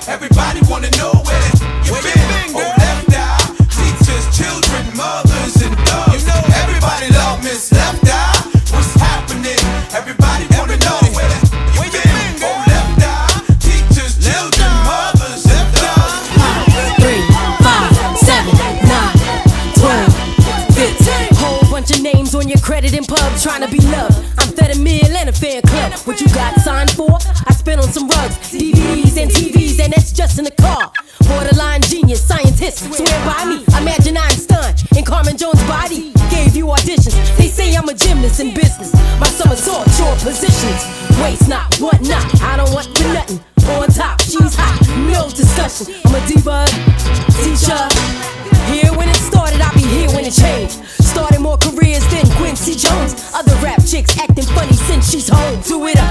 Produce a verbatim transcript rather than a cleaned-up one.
Everybody wanna know where you been. Oh, left eye, teachers, children, mothers, and thugs. Everybody love Miss Left Eye. What's happening? Everybody wanna know where you been. Oh, left eye, teachers, children, mothers, and thugs. Three, five, seven, nine, twelve, fifteen. Whole bunch of names on your credit in pubs trying to be loved. I'm fed a meal and a fan club. What you got signed for? I spent on some rugs, D V Ds and T Vs, and that's just in the car. Borderline genius, scientist, swear by me. Imagine Einstein in Carmen Jones' body. Gave you auditions. They say I'm a gymnast in business. My somersault, your positions. Waste not, what not. I don't want for nothing. On top, she's hot, no discussion. I'm a diva, teacher. Here when it started, I'll be here when it changed. Started more careers than Quincy Jones. Other rap chicks acting funny since she's home. Do it up.